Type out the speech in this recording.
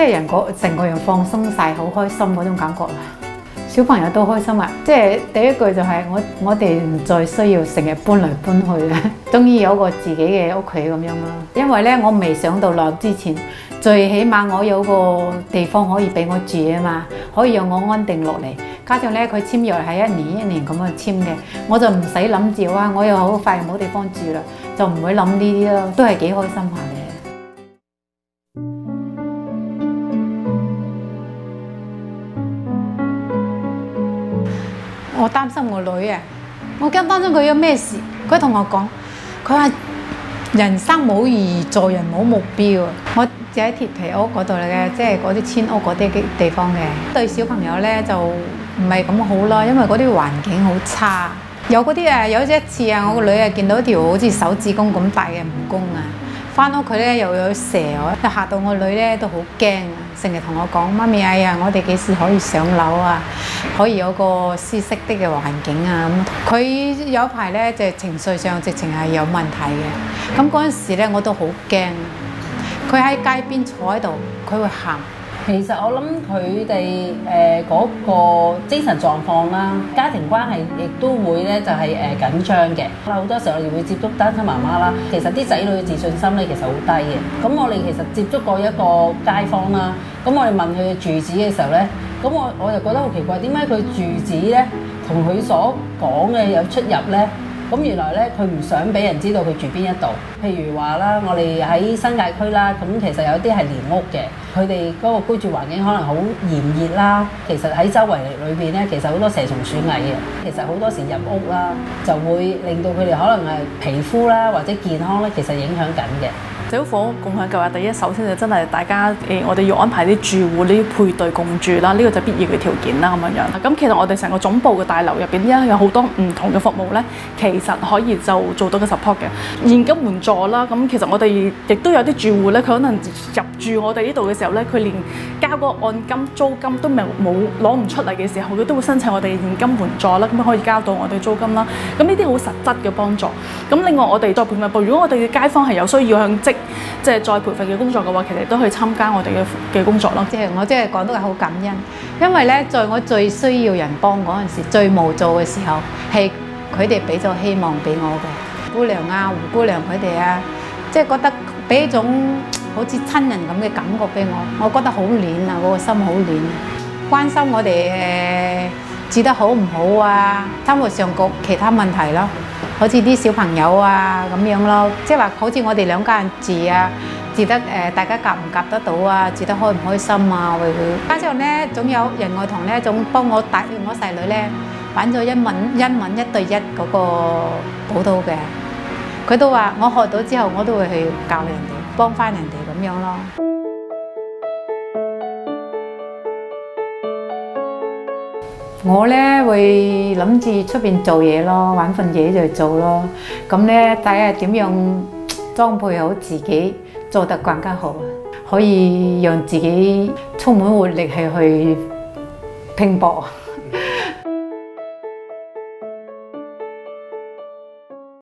係成個人放鬆晒，好開心嗰種感覺啦。小朋友都開心啊！即係第一句就係我哋唔再需要成日搬嚟搬去啦，終於有個自己嘅屋企咁樣啦。因為咧，我未上到樓之前，最起碼我有個地方可以俾我住啊嘛，可以讓我安定落嚟。加上咧，佢簽約係一年一年咁樣簽嘅，我就唔使諗住哇，我又好快冇地方住啦，就唔會諗呢啲咯，都係幾開心下嘅。我擔心我女啊，我驚擔心佢有咩事。佢同我講，佢話人生冇意義，做人冇目標啊。我住喺鐵皮屋嗰度嚟嘅，即係嗰啲村屋嗰啲地方嘅。對小朋友咧就唔係咁好啦，因為嗰啲環境好差。有嗰啲啊，有一次啊，我個女啊見到一條好似手指公咁大嘅蜈蚣啊，翻屋企咧又有蛇啊，嚇到我女咧都好驚啊！成日同我講：媽咪，哎呀，我哋幾時可以上樓啊？可以有個舒適啲嘅環境啊！咁佢有排咧就情緒上直情係有問題嘅。咁嗰陣時咧我都好驚。佢喺街邊坐喺度，佢會喊。 其實我諗佢哋嗰個精神狀況啦，家庭關係亦都會咧就係緊張嘅。好多時候我哋會接觸單親媽媽啦，其實啲仔女嘅自信心咧其實好低嘅。咁我哋其實接觸過一個街坊啦，咁我哋問佢嘅住址嘅時候咧，咁我就覺得好奇怪，點解佢住址咧同佢所講嘅有出入咧？咁原來咧，佢唔想俾人知道佢住邊一度。譬如話啦，我哋喺新界區啦，咁其實有啲係廉屋嘅，佢哋嗰個居住環境可能好炎熱啦。其實喺周圍裏邊咧，其實好多蛇蟲鼠蟻嘅。其實好多時入屋啦，就會令到佢哋可能係皮膚啦或者健康咧，其實影響緊嘅。 社會房屋共享計劃第一，首先就真係大家我哋要安排啲住戶呢啲配對共住啦，呢個就必要嘅條件啦咁樣。咁其實我哋成個總部嘅大樓入邊，依家有好多唔同嘅服務咧，其實可以就做到個 support 嘅現金援助啦。咁其實我哋亦都有啲住戶咧，佢可能入住我哋呢度嘅時候咧，佢連交個按金租金都冇攞唔出嚟嘅時候，佢都會申請我哋現金援助啦，咁可以交到我哋租金啦。咁呢啲好實質嘅幫助。咁另外我哋再培訓部，如果我哋嘅街坊係有需要向即係再培訓嘅工作嘅話，其實都可以參加我哋嘅工作咯。 我真係講到係好感恩，因為咧，在我最需要人幫嗰陣時，最無助嘅時候，係佢哋俾咗希望俾我嘅。姑娘啊、胡姑娘佢哋啊，即係覺得俾一種好似親人咁嘅感覺俾我覺得好暖啊，我個心好暖啊，關心我哋住得好唔好啊，生活上個其他問題咯。好似啲小朋友啊咁樣咯，即係話好似我哋兩家人住啊，住得大家夾唔夾得到啊，住得開唔開心啊，會加上咧，總有仁愛堂咧，總幫我帶我細女咧玩咗英文1對1嗰個補導嘅，佢都話我學到之後，我都會去教人哋，幫翻人哋咁樣咯。我咧會諗住出邊做嘢咯，揾份嘢就做咯。咁咧睇下點樣裝配好自己，做得更加好，可以讓自己充滿活力去拼搏。